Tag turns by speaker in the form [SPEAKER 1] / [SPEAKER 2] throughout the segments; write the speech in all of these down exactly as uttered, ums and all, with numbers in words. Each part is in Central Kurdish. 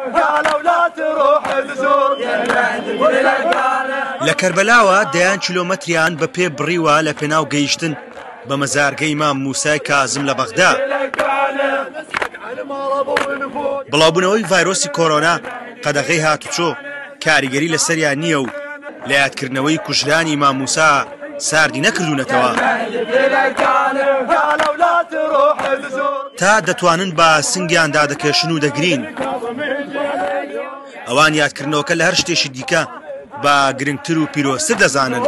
[SPEAKER 1] قالوا لا تروح تزور
[SPEAKER 2] لە کەربەلاوە دەیان کیلۆمەتریان بە پێ بڕیوە لە پێناو گەیشتن بە مەزارگەی ئیمام موسای کازم لە بەغدا. بڵاوبوونەوەی ڤایرۆسی کۆرۆنا قەدەغەی هاتوچۆ کاریگەری لەسەریان نییە و لە یادکردنەوەی کوژرانی ئیمام موسا ساردی نەکردوونەتەوە تا دەتوانن بە سنگیان دادەکێشن و دەگرین. ئەوان یادکردنەوەکە لە هەر شتێکی دیکە بە گرنگتر و پیرۆستر دەزانن.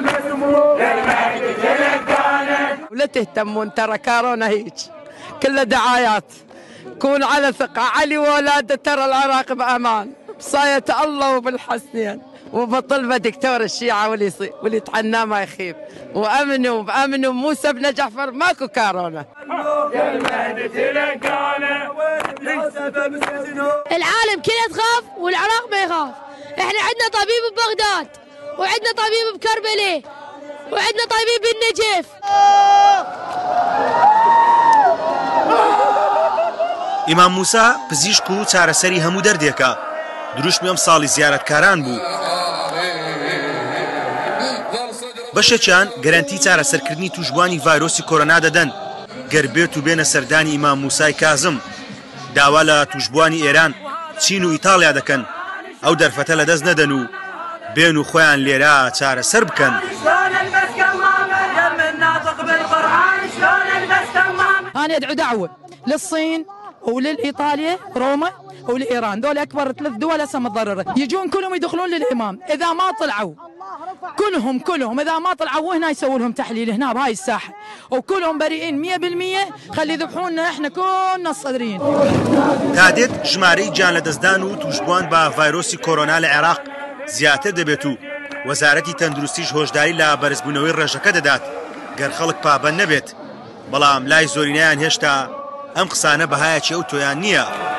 [SPEAKER 3] لا تهتمون ترى كورونا هيك كلها دعايات. كون على ثقة علي ولاده ترى العراق بأمان بصاية الله وبالحسنين وبطلبة دكتور الشيعة واللي واللي يتعناه ما يخيب وأمنوا بأمنوا موسى بن جعفر ماكو كورونا.
[SPEAKER 4] العالم كله تخاف والعراق ما يخاف. احنا عندنا طبيب ببغداد وعندنا طبيب بكربلاء وعندنا طبيب بالنجف.
[SPEAKER 2] ئیمام موسا پزیشک و چارەسەری هەموو دەردێکە. دروشمی ئەم ساڵی زیارەتکاران بوو. بەشێکیان گەرانتی چارەسەرکردنی توشبوانی ڤایرۆسی کۆرۆنا دەدەن گەر بێت و بێنە سەردانی ئیمام موسای کازم. داوا لە توشبوانی ئێران، چین و ئیتاڵیا دەکەن ئەو دەرفەتە لەدەست نەدەن و بێن و خۆیان لێرە چارەسەر بکەن.
[SPEAKER 3] أنا أدعو دعوة للصين وللإيطاليا روما ولإيران، دول أكبر ثلاث دول هسه متضررة، يجون كلهم يدخلون للإمام. إذا ما طلعوا كلهم كلهم إذا ما طلعوا هنا يسووا لهم تحليل هنا بهاي الساحة وكلهم بريئين مية بالمية. خلي يذبحونا إحنا كلنا الصدرين.
[SPEAKER 2] تادێت ژمارەی گیان لەدەستدان و توشبوان بە ڤایرۆسی کۆرۆنا لە عێراق زیاتر دەبێت و وەزارەتی تەندروستیش هۆشداری لە بەرزبوونەوەی ڕێژەکە دەدات گەر خەڵک پابەند نەبێت. بەڵام لای زۆرینەیان هێشتا ئەم قسانە بەهایەکی ئەو تۆیان نییە.